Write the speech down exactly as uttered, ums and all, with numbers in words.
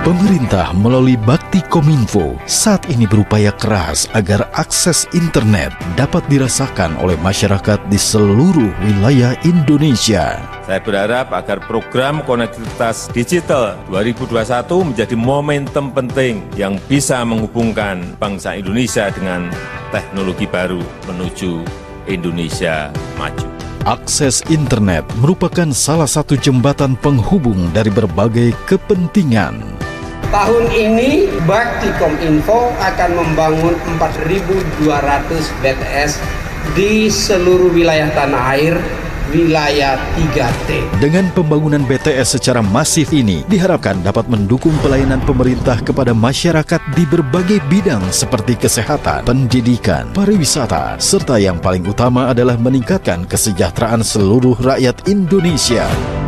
Pemerintah melalui Bakti Kominfo saat ini berupaya keras agar akses internet dapat dirasakan oleh masyarakat di seluruh wilayah Indonesia. Saya berharap agar program konektivitas digital dua ribu dua puluh satu menjadi momentum penting yang bisa menghubungkan bangsa Indonesia dengan teknologi baru menuju Indonesia maju. Akses internet merupakan salah satu jembatan penghubung dari berbagai kepentingan. Tahun ini Bakti Kominfo akan membangun empat ribu dua ratus B T S di seluruh wilayah tanah air, wilayah tiga T. Dengan pembangunan B T S secara masif ini diharapkan dapat mendukung pelayanan pemerintah kepada masyarakat di berbagai bidang seperti kesehatan, pendidikan, pariwisata, serta yang paling utama adalah meningkatkan kesejahteraan seluruh rakyat Indonesia.